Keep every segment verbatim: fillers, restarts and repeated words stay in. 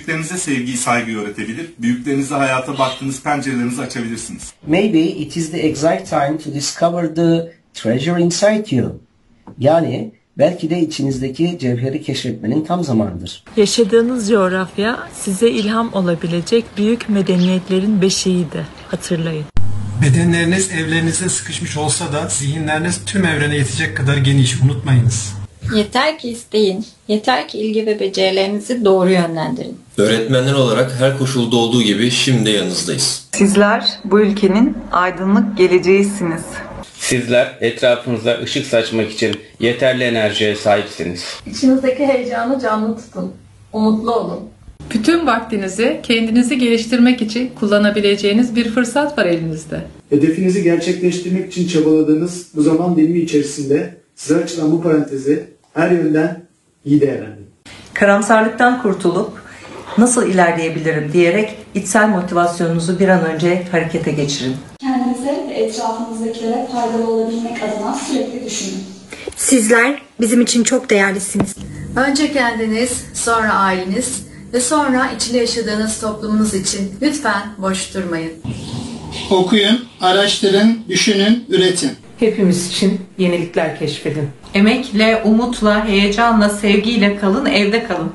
Küçüklerinize sevgiyi, saygıyı öğretebilir. Büyüklerinize hayata baktığınız pencerelerinizi açabilirsiniz. Maybe it is the exact time to discover the treasure inside you. Yani belki de içinizdeki cevheri keşfetmenin tam zamanıdır. Yaşadığınız coğrafya size ilham olabilecek büyük medeniyetlerin beşiğiydi. Hatırlayın. Bedenleriniz evlerinize sıkışmış olsa da zihinleriniz tüm evrene yetecek kadar geniş, unutmayınız. Yeter ki isteyin, yeter ki ilgi ve becerilerinizi doğru yönlendirin. Öğretmenler olarak her koşulda olduğu gibi şimdi de yanınızdayız. Sizler bu ülkenin aydınlık geleceğisiniz. Sizler etrafınıza ışık saçmak için yeterli enerjiye sahipsiniz. İçinizdeki heyecanı canlı tutun, umutlu olun. Bütün vaktinizi kendinizi geliştirmek için kullanabileceğiniz bir fırsat var elinizde. Hedefinizi gerçekleştirmek için çabaladığınız bu zaman dilimi içerisinde size açılan bu parantezi her yönden iyi değerlendirin. Karamsarlıktan kurtulup nasıl ilerleyebilirim diyerek içsel motivasyonunuzu bir an önce harekete geçirin. Kendinize ve etrafınızdakilere faydalı olabilmek adına sürekli düşünün. Sizler bizim için çok değerlisiniz. Önce kendiniz, sonra aileniz ve sonra içinde yaşadığınız toplumunuz için lütfen boş durmayın. Okuyun, araştırın, düşünün, üretin. Hepimiz için yenilikler keşfedin. Emekle, umutla, heyecanla, sevgiyle kalın, evde kalın.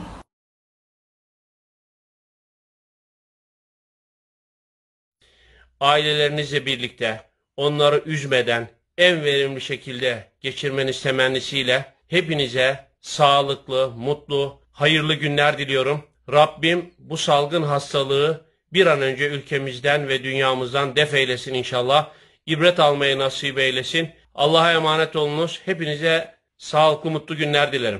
Ailelerinizle birlikte onları üzmeden en verimli şekilde geçirmeniz temennisiyle hepinize sağlıklı, mutlu, hayırlı günler diliyorum. Rabbim bu salgın hastalığı bir an önce ülkemizden ve dünyamızdan def eylesin inşallah. İbret almayı nasip eylesin. Allah'a emanet olunuz. Hepinize sağlıklı, mutlu günler dilerim.